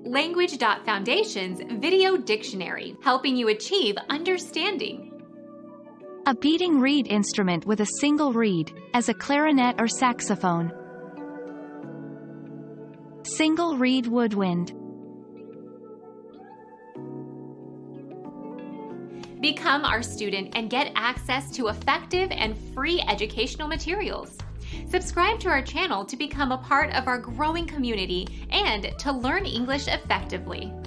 Language.Foundation's Video Dictionary, helping you achieve understanding. A beating reed instrument with a single reed, as a clarinet or saxophone. Single reed woodwind. Become our student and get access to effective and free educational materials. Subscribe to our channel to become a part of our growing community and to learn English effectively.